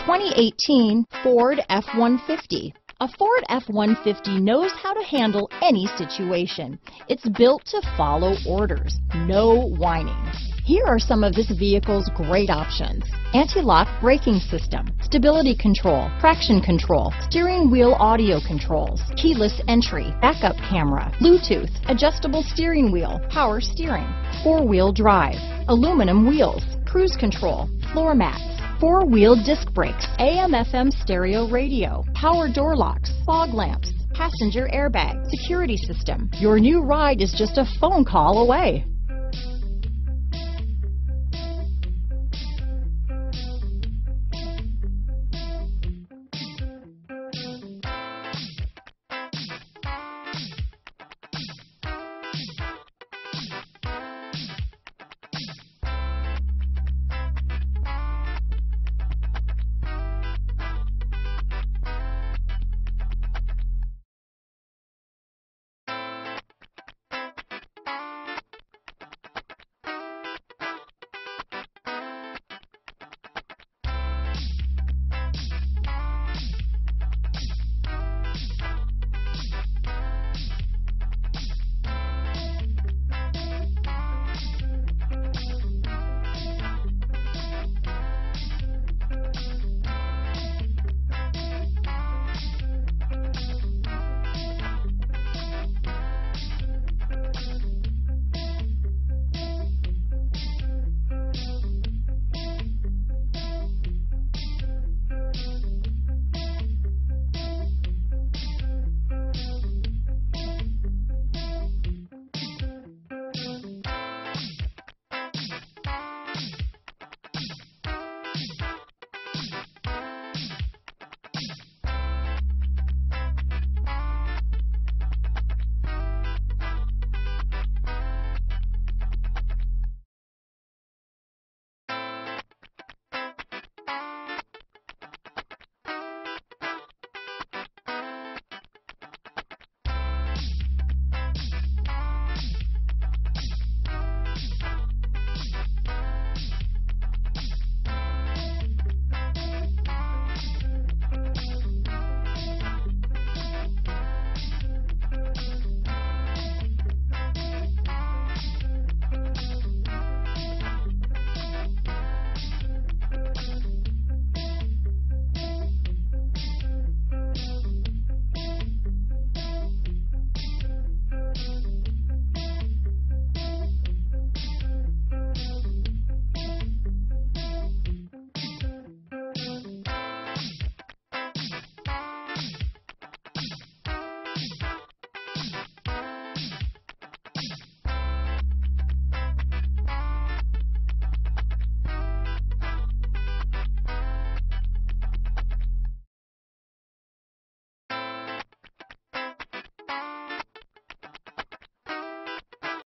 2018 Ford F-150. A Ford F-150 knows how to handle any situation. It's built to follow orders, no whining. Here are some of this vehicle's great options: anti-lock braking system, stability control, traction control, steering wheel audio controls, keyless entry, backup camera, Bluetooth, adjustable steering wheel, power steering, four-wheel drive, aluminum wheels, cruise control, floor mats, four-wheel disc brakes, AM/FM stereo radio, power door locks, fog lamps, passenger airbag, security system. Your new ride is just a phone call away.